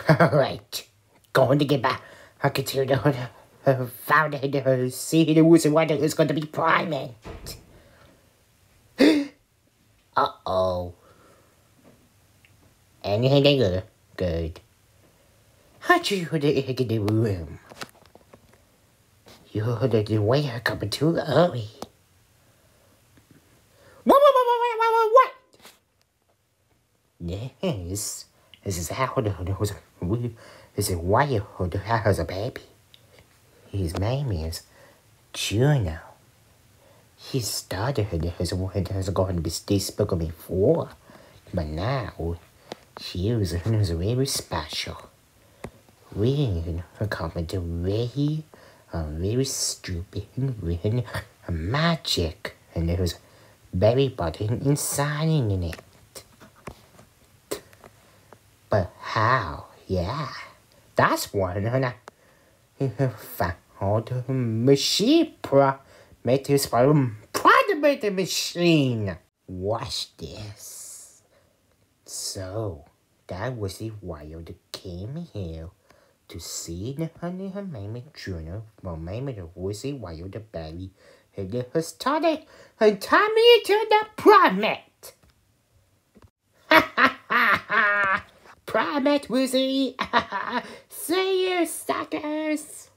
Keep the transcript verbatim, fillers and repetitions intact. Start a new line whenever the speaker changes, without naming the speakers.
Alright, going to get back. I can tell the uh, found it, uh, see the Lucy Wilde is going to be primate. Uh-oh. Anything good? Good. How'd you heard the egg in the room? You heard the waiter coming too early. What, what, what, what, what, what, what? Yes, this is how the was this is why you has a baby. His name is Juno. He started as has going to be spoken before, but now she was, was very special. Really, her comment very, uh, very stupid, really magic, and there was berry button inside in it. But how? Yeah, that's one. And I found the machine pro made this private machine. Watch this. So that was the Wilde came here to see the honey her name Juno, well maybe the Lucy Wilde the baby, and it was started and time me to the primate. Ha ha ha ha! Primate Lucy! See you, suckers!